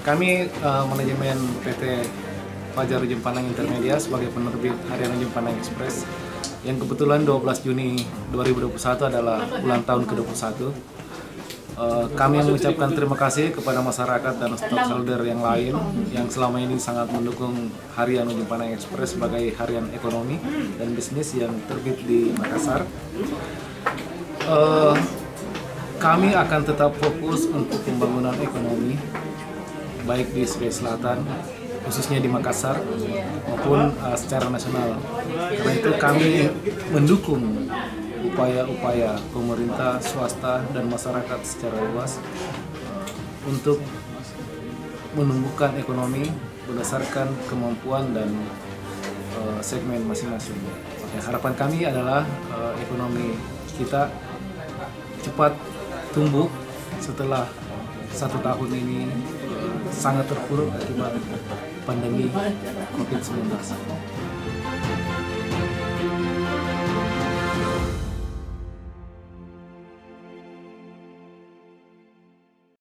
Kami manajemen PT Fajar Ujung Pandang Intermedia sebagai penerbit Harian Ujung Pandang Express yang kebetulan 12 Juni 2021 adalah ulang tahun ke-21. Kami mengucapkan terima kasih kepada masyarakat dan stakeholder yang lain yang selama ini sangat mendukung Harian Ujung Pandang Express sebagai harian ekonomi dan bisnis yang terbit di Makassar. Kami akan tetap fokus untuk pembangunan ekonomi baik di Sulawesi Selatan, khususnya di Makassar, maupun secara nasional. Karena itu kami mendukung upaya-upaya pemerintah, swasta, dan masyarakat secara luas untuk menumbuhkan ekonomi berdasarkan kemampuan dan segmen masing-masing. Harapan kami adalah ekonomi kita cepat tumbuh setelah 1 tahun ini sangat terpuruk akibat pandemi COVID-19.